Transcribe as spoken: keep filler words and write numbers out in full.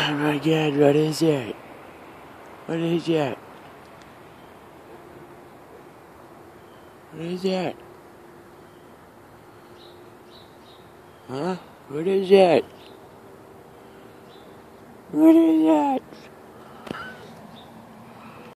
Oh my god, what is that? What is that? What is that? Huh? What is that? What is that?